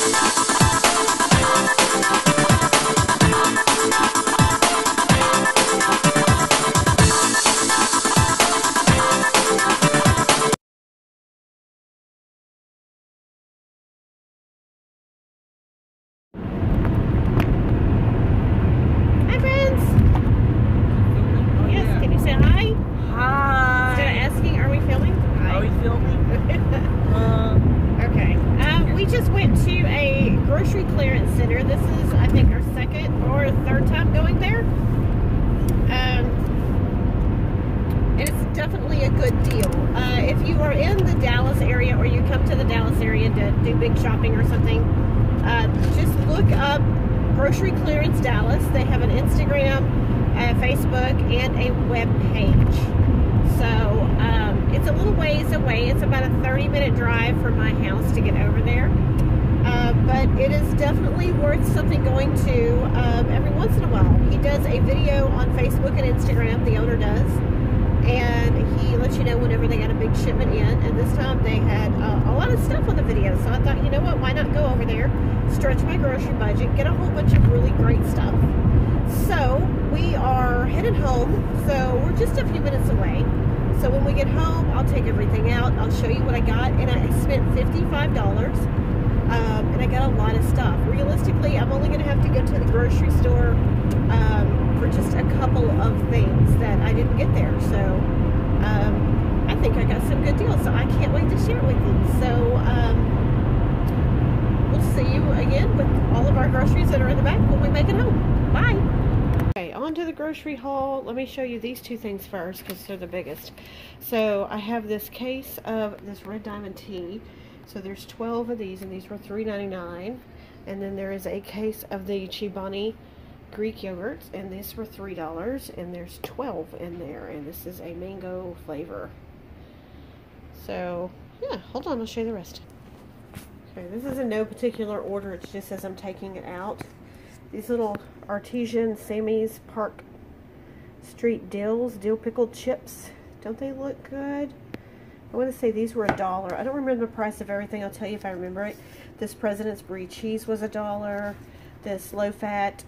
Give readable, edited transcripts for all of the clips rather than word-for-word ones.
Grocery Clearance Center. This is, I think, our second or third time going there. And it's definitely a good deal. If you are in the Dallas area or you come to the Dallas area to do big shopping or something, just look up Grocery Clearance Dallas. They have an Instagram, Facebook, and a web page. So it's a little ways away. It's about a 30-minute drive from my house to get over there. But it is definitely worth something going to every once in a while. He does a video on Facebook and Instagram, the owner does, and he lets you know whenever they got a big shipment in. And this time they had a lot of stuff on the video, so I thought, you know what, why not go over there, stretch my grocery budget, get a whole bunch of really great stuff. So we are headed home, so we're just a few minutes away. So when we get home, I'll take everything out, I'll show you what I got, and I spent $55. And I got a lot of stuff. Realistically, I'm only going to have to go to the grocery store for just a couple of things that I didn't get there. So I think I got some good deals. So I can't wait to share it with you. So we'll see you again with all of our groceries that are in the back when we make it home. Bye. Okay, on to the grocery haul. Let me show you these two things first because they're the biggest. So I have this case of this Red Diamond tea. So there's 12 of these, and these were $3.99. And then there is a case of the Chobani Greek yogurts, and these were $3. And there's 12 in there, and this is a mango flavor. So yeah, hold on, I'll show you the rest. Okay, this is in no particular order. It's just as I'm taking it out. These little artesian Sammy's Park Street dill pickled chips. Don't they look good? I want to say these were $1. I don't remember the price of everything. I'll tell you if I remember it. This President's Brie cheese was $1. This low-fat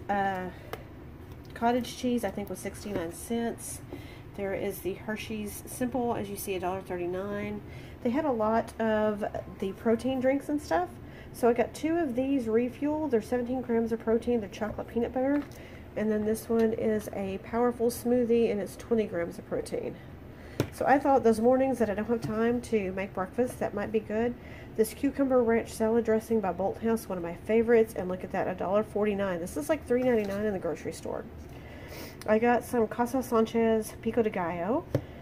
cottage cheese, I think, was 69 cents. There is the Hershey's Simple, as you see, $1.39. They had a lot of the protein drinks and stuff. So I got 2 of these Refuel. They're 17 grams of protein. They're chocolate peanut butter. And then this one is a powerful smoothie, and it's 20 grams of protein. So I thought those mornings that I don't have time to make breakfast, that might be good. This cucumber ranch salad dressing by Bolthouse, one of my favorites. And look at that, $1.49. This is like $3.99 in the grocery store. I got some Casa Sanchez Pico de Gallo.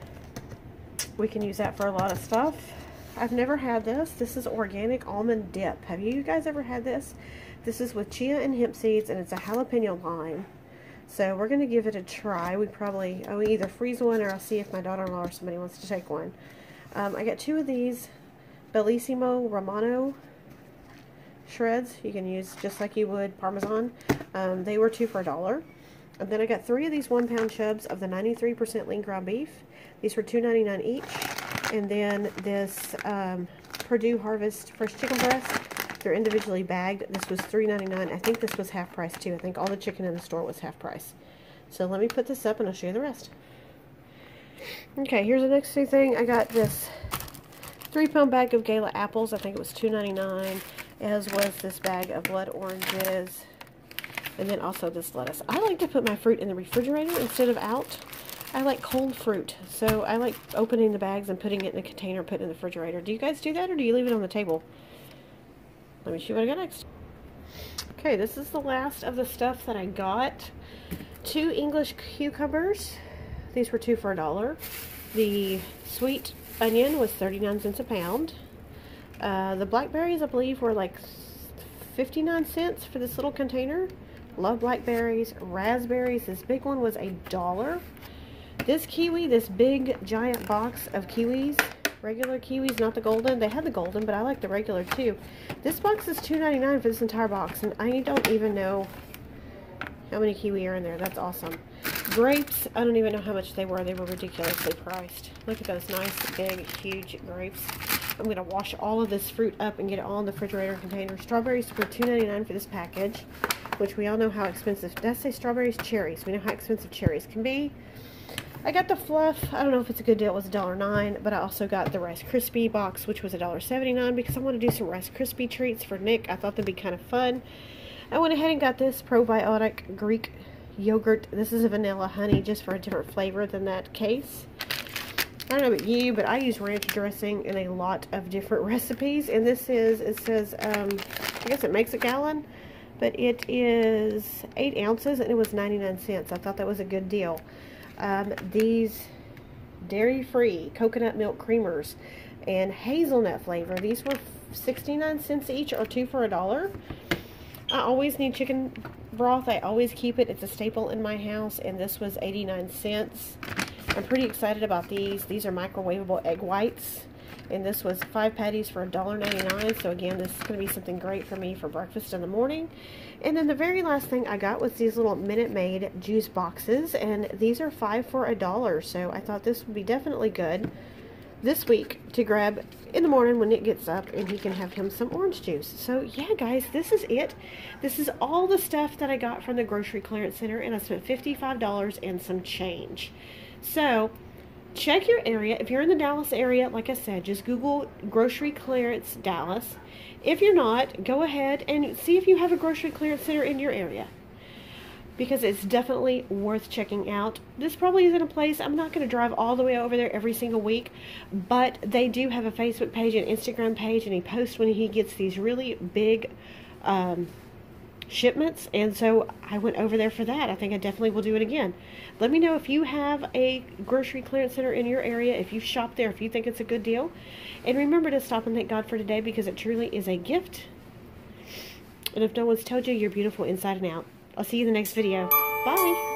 We can use that for a lot of stuff. I've never had this. This is organic almond dip. Have you guys ever had this? This is with chia and hemp seeds, and it's a jalapeno lime. So we're going to give it a try. We either freeze one, or I'll see if my daughter-in-law or somebody wants to take one. I got 2 of these Bellissimo Romano shreds. You can use just like you would Parmesan. They were 2 for $1. And then I got 3 of these 1-pound chubs of the 93% lean ground beef. These were $2.99 each. And then this Purdue Harvest fresh chicken breast. They're individually bagged. This was $3.99. I think this was half price too. I think all the chicken in the store was half price. So let me put this up and I'll show you the rest. Okay, here's the next thing. I got this 3-pound bag of Gala apples. I think it was $2.99. As was this bag of blood oranges. And then also this lettuce. I like to put my fruit in the refrigerator instead of out. I like cold fruit. So I like opening the bags and putting it in a container, putting it in the refrigerator. Do you guys do that, or do you leave it on the table? Let me see what I got next. Okay, this is the last of the stuff that I got. 2 English cucumbers. These were 2 for $1. The sweet onion was 39 cents a pound. The blackberries, I believe, were like 59 cents for this little container. Love blackberries. Raspberries, this big one was $1. This kiwi, this big giant box of kiwis, regular kiwis, not the golden. They had the golden, but I like the regular too. This box is $2.99 for this entire box, and I don't even know how many kiwi are in there. That's awesome. Grapes, I don't even know how much they were. They were ridiculously priced. Look at those nice, big, huge grapes. I'm going to wash all of this fruit up and get it all in the refrigerator container. Strawberries were $2.99 for this package, which we all know how expensive. Did I say strawberries? Cherries. We know how expensive cherries can be. I got the fluff. I don't know if it's a good deal. It was $1.09, but I also got the Rice Krispie box, which was $1.79, because I want to do some Rice Krispie treats for Nick. I thought that'd be kind of fun. I went ahead and got this probiotic Greek yogurt. This is a vanilla honey, just for a different flavor than that case. I don't know about you, but I use ranch dressing in a lot of different recipes. And this is, it says, I guess it makes a gallon, but it is 8 ounces, and it was 99 cents. I thought that was a good deal. These dairy-free coconut milk creamers and hazelnut flavor, these were 69 cents each, or 2 for $1. I always need chicken broth. I always keep it. It's a staple in my house, and this was 89 cents. I'm pretty excited about these. These are microwavable egg whites, and this was 5 patties for $1.99. So again, this is going to be something great for me for breakfast in the morning. And then the very last thing I got was these little Minute Maid juice boxes, and these are 5 for $1. So I thought this would be definitely good this week to grab in the morning when Nick gets up and he can have him some orange juice. So yeah, guys, this is it. This is all the stuff that I got from the grocery clearance center, and I spent $55 and some change. So check your area. If you're in the Dallas area, like I said, just Google grocery clearance Dallas. If you're not, go ahead and see if you have a grocery clearance center in your area, because it's definitely worth checking out. This probably isn't a place, I'm not going to drive all the way over there every single week, but they do have a Facebook page and Instagram page, and he posts when he gets these really big shipments, and so I went over there for that. I think I definitely will do it again. Let me know if you have a grocery clearance center in your area, if you shop there, if you think it's a good deal. And remember to stop and thank God for today, because it truly is a gift. And if no one's told you, you're beautiful inside and out. I'll see you in the next video. Bye!